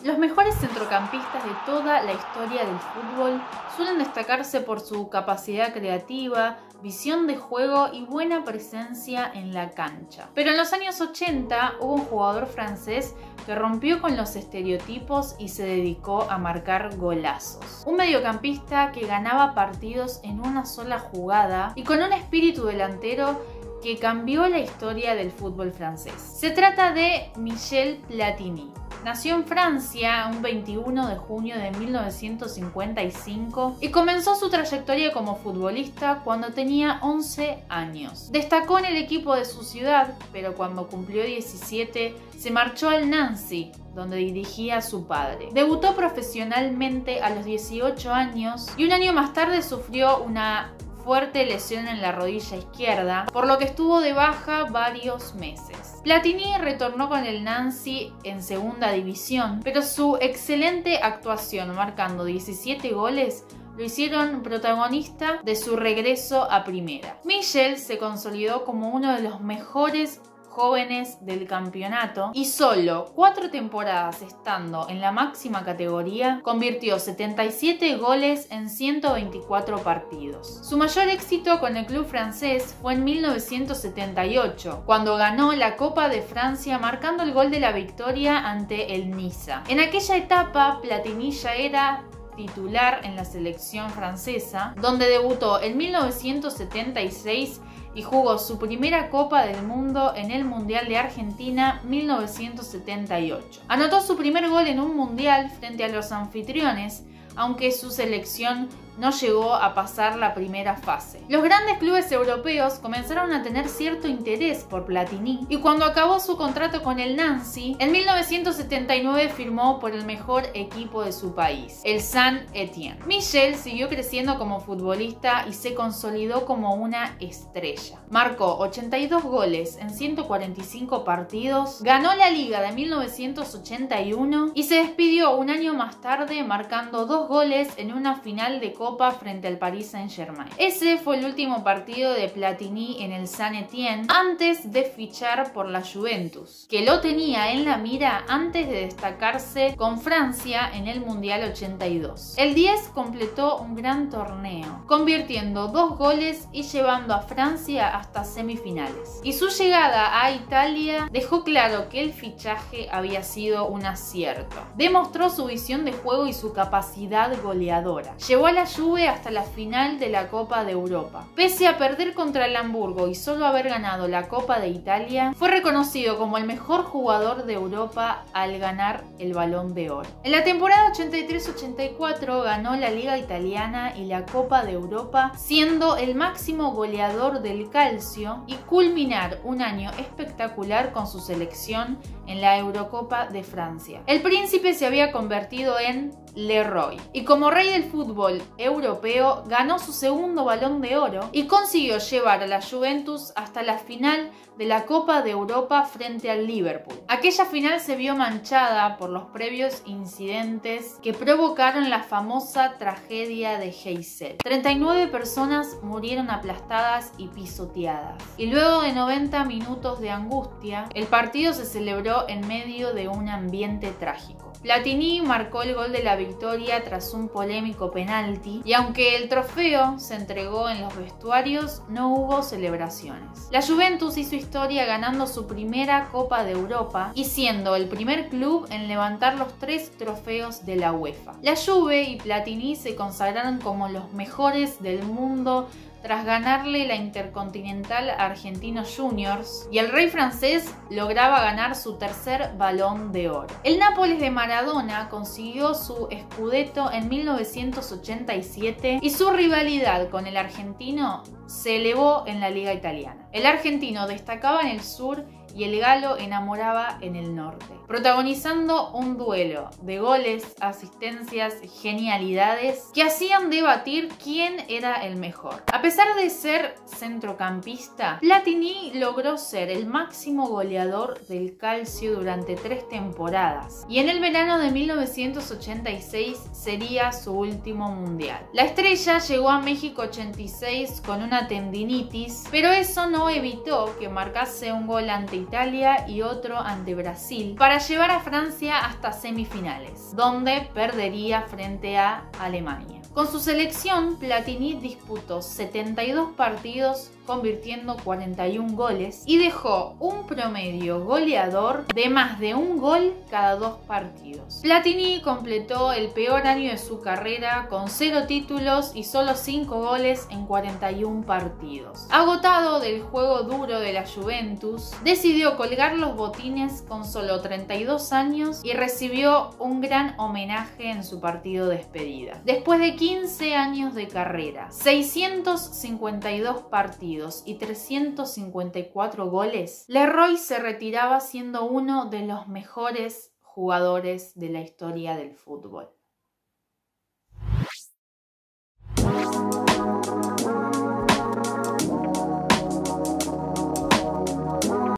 Los mejores centrocampistas de toda la historia del fútbol suelen destacarse por su capacidad creativa, visión de juego y buena presencia en la cancha. Pero en los años 80 hubo un jugador francés que rompió con los estereotipos y se dedicó a marcar golazos. Un mediocampista que ganaba partidos en una sola jugada y con un espíritu delantero que cambió la historia del fútbol francés. Se trata de Michel Platini. Nació en Francia un 21 de junio de 1955 y comenzó su trayectoria como futbolista cuando tenía 11 años. Destacó en el equipo de su ciudad, pero cuando cumplió 17 se marchó al Nancy, donde dirigía a su padre. Debutó profesionalmente a los 18 años y un año más tarde sufrió una fuerte lesión en la rodilla izquierda, por lo que estuvo de baja varios meses. Platini retornó con el Nancy en segunda división, pero su excelente actuación marcando 17 goles lo hicieron protagonista de su regreso a primera. Michel se consolidó como uno de los mejores jóvenes del campeonato y solo 4 temporadas estando en la máxima categoría convirtió 77 goles en 124 partidos. Su mayor éxito con el club francés fue en 1978, cuando ganó la Copa de Francia marcando el gol de la victoria ante el Niza. En aquella etapa Platini ya era titular en la selección francesa, donde debutó en 1976 y jugó su primera Copa del Mundo en el Mundial de Argentina 1978. Anotó su primer gol en un mundial frente a los anfitriones, aunque su selección no llegó a pasar la primera fase. Los grandes clubes europeos comenzaron a tener cierto interés por Platini y cuando acabó su contrato con el Nancy, en 1979 firmó por el mejor equipo de su país, el Saint-Étienne. Michel siguió creciendo como futbolista y se consolidó como una estrella. Marcó 82 goles en 145 partidos, ganó la Liga de 1981 y se despidió un año más tarde marcando 2 goles en una final de Copa frente al Paris Saint-Germain. Ese fue el último partido de Platini en el Saint-Étienne antes de fichar por la Juventus, que lo tenía en la mira antes de destacarse con Francia en el Mundial 82. El 10 completó un gran torneo, convirtiendo 2 goles y llevando a Francia hasta semifinales. Y su llegada a Italia dejó claro que el fichaje había sido un acierto. Demostró su visión de juego y su capacidad goleadora. Llevó a la Juve hasta la final de la Copa de Europa. Pese a perder contra el Hamburgo y solo haber ganado la Copa de Italia, fue reconocido como el mejor jugador de Europa al ganar el Balón de Oro. En la temporada 83-84 ganó la Liga Italiana y la Copa de Europa, siendo el máximo goleador del Calcio y culminar un año espectacular con su selección en la Eurocopa de Francia. El príncipe se había convertido en Leroy y como rey del fútbol europeo ganó su segundo Balón de Oro y consiguió llevar a la Juventus hasta la final de la Copa de Europa frente al Liverpool. Aquella final se vio manchada por los previos incidentes que provocaron la famosa tragedia de Heysel. 39 personas murieron aplastadas y pisoteadas. Y luego de 90 minutos de angustia, el partido se celebró en medio de un ambiente trágico. Platini marcó el gol de la victoria tras un polémico penalti y aunque el trofeo se entregó en los vestuarios, no hubo celebraciones. La Juventus hizo historia ganando su primera Copa de Europa y siendo el primer club en levantar los 3 trofeos de la UEFA. La Juve y Platini se consagraron como los mejores del mundo tras ganarle la Intercontinental a Argentinos Juniors y el rey francés lograba ganar su tercer Balón de Oro. El Nápoles de Maradona consiguió su Scudetto en 1987 y su rivalidad con el argentino se elevó en la Liga Italiana. El argentino destacaba en el sur y el galo enamoraba en el norte, protagonizando un duelo de goles, asistencias, genialidades que hacían debatir quién era el mejor. A pesar de ser centrocampista, Platini logró ser el máximo goleador del Calcio durante 3 temporadas y en el verano de 1986 sería su último mundial. La estrella llegó a México 86 con una tendinitis, pero eso no evitó que marcase un gol ante Italia y otro ante Brasil, para llevar a Francia hasta semifinales, donde perdería frente a Alemania. Con su selección, Platini disputó 72 partidos, convirtiendo 41 goles y dejó un promedio goleador de más de un gol cada 2 partidos. Platini completó el peor año de su carrera con 0 títulos y solo 5 goles en 41 partidos. Agotado del juego duro de la Juventus, decidió colgar los botines con solo 32 años y recibió un gran homenaje en su partido de despedida. Después de 15 años de carrera, 652 partidos y 354 goles, Leroy se retiraba siendo uno de los mejores jugadores de la historia del fútbol.